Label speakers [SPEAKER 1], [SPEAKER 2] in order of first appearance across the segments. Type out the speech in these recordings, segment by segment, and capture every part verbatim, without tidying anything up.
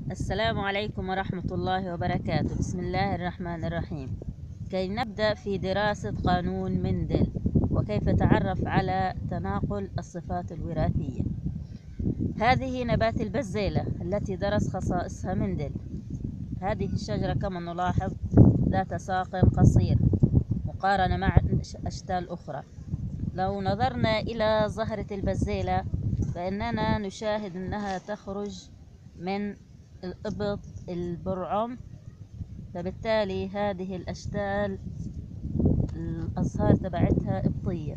[SPEAKER 1] السلام عليكم ورحمة الله وبركاته. بسم الله الرحمن الرحيم. كي نبدأ في دراسة قانون مندل وكيف تعرف على تناقل الصفات الوراثية. هذه نبات البزيلة التي درس خصائصها مندل. هذه الشجرة كما نلاحظ ذات ساق قصير مقارنة مع أشكال أخرى. لو نظرنا إلى زهرة البزيلة فإننا نشاهد أنها تخرج من الإبط البرعم، فبالتالي هذه الأشكال الأزهار تبعتها إبطية.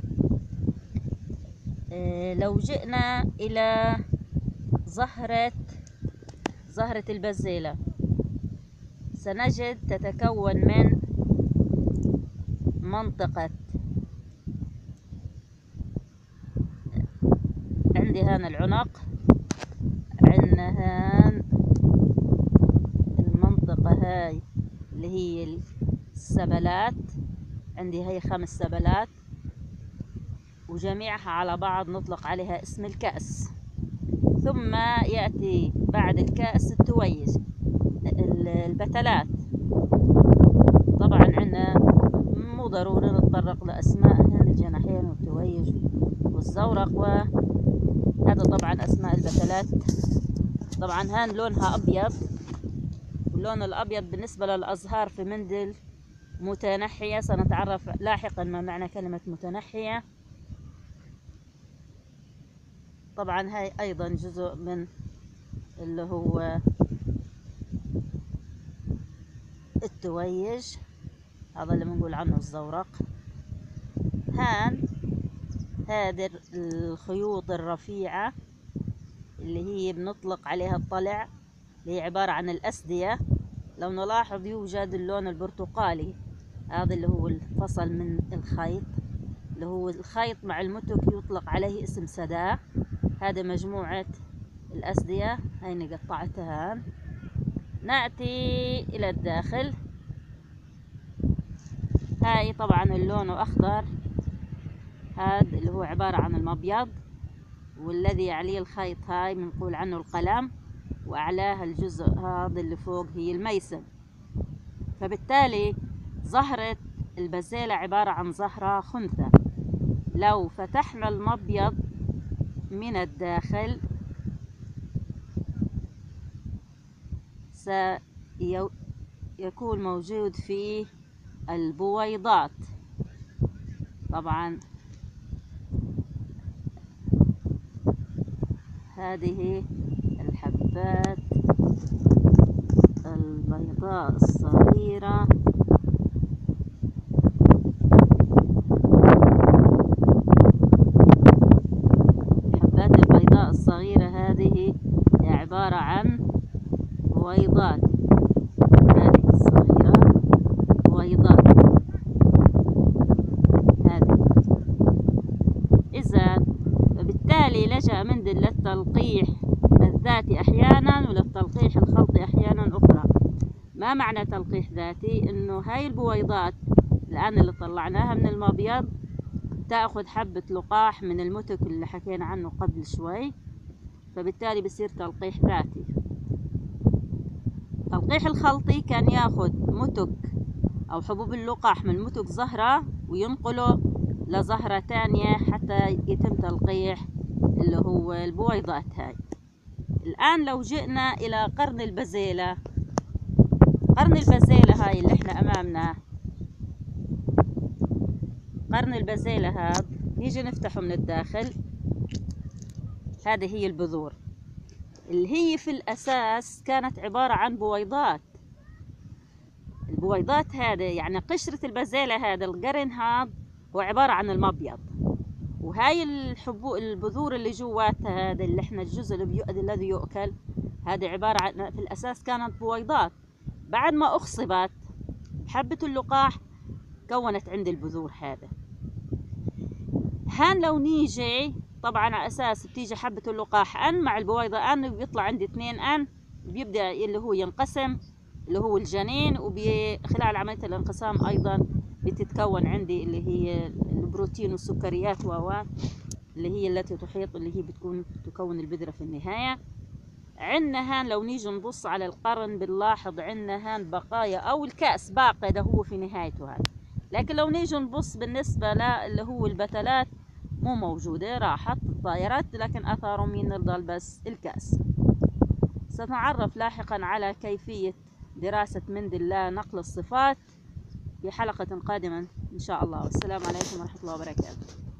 [SPEAKER 1] إيه لو جئنا إلى زهرة زهرة البزيلة سنجد تتكون من منطقة، عندي هان العنق، عندنا هان المنطقة هاي اللي هي السبلات، عندي هاي خمس سبلات وجميعها على بعض نطلق عليها اسم الكأس. ثم يأتي بعد الكأس التويج، البتلات. طبعا عندنا مو ضروري نتطرق لأسمائها، الجناحين والتويج والزورق، وهذا طبعا أسماء البتلات. طبعا هان لونها أبيض، واللون الأبيض بالنسبة للأزهار في مندل متنحية. سنتعرف لاحقا ما معنى كلمة متنحية. طبعا هاي أيضا جزء من اللي هو التويج، هذا اللي بنقول عنه الزورق. هان هذه الخيوط الرفيعة اللي هي بنطلق عليها الطلع، اللي هي عبارة عن الأسدية. لو نلاحظ يوجد اللون البرتقالي، هذا اللي هو الفصل من الخيط، اللي هو الخيط مع المتك يطلق عليه اسم سداء. هذا مجموعة الأسدية، هاي نقطعتها. نأتي إلى الداخل، هاي طبعا اللون أخضر، هذا اللي هو عبارة عن المبيض، والذي عليه الخيط هاي بنقول عنه القلم، وأعلاها الجزء هذا اللي فوق هي الميسم. فبالتالي زهرة البزيلة عبارة عن زهرة خنثى. لو فتحنا المبيض من الداخل سيكون موجود فيه البويضات. طبعا هذه الحبات البيضاء الصغيرة، الحبات البيضاء الصغيرة هذه هي عبارة عن بويضات، هذه الصغيرة بويضات هذه. إذا بالتالي لجأ مندل للتلقيح الذاتي أحيانا وللتلقيح الخلطي أحيانا أخرى. ما معنى تلقيح ذاتي؟ إنه هاي البويضات الآن اللي طلعناها من المبيض تأخذ حبة لقاح من المتك اللي حكينا عنه قبل شوي، فبالتالي بصير تلقيح ذاتي. التلقيح الخلطي كان ياخذ متك أو حبوب اللقاح من متك زهرة وينقله لزهرة تانية حتى يتم تلقيح اللي هو البويضات هاي. الآن لو جئنا إلى قرن البزيلة، قرن البزيلة هاي اللي احنا أمامنا، قرن البزيلة هذا نيجي نفتحه من الداخل. هذه هي البذور اللي هي في الأساس كانت عبارة عن بويضات. البويضات هذا يعني قشرة البزيلة، هذا القرن هذا هو عبارة عن المبيض، وهاي الحبوب البذور اللي جواتها هذا اللي احنا الجزء الذي يؤكل، هذا عبارة عن في الأساس كانت بويضات. بعد ما أخصبت حبة اللقاح كونت عند البذور هذا. هان لو نيجي طبعا على أساس بتيجي حبة اللقاح أن مع البويضة أن، بيطلع عندي اثنين أن، بيبدأ اللي هو ينقسم اللي هو الجنين، وخلال عملية الانقسام أيضا بتتكون عندي اللي هي البروتين والسكريات و اللي هي التي تحيط اللي هي بتكون تكون البذرة في النهاية. عندنا هان لو نيجي نبص على القرن بنلاحظ عندنا هان بقايا أو الكأس باقي ده هو في نهايته هذا. لكن لو نيجي نبص بالنسبة اللي هو البتلات مو موجودة، راحت الطائرات، لكن أثاره مين نضل بس الكأس. سنتعرف لاحقا على كيفية دراسة مندل لنقل الصفات في حلقة قادمة إن شاء الله. والسلام عليكم ورحمة الله وبركاته.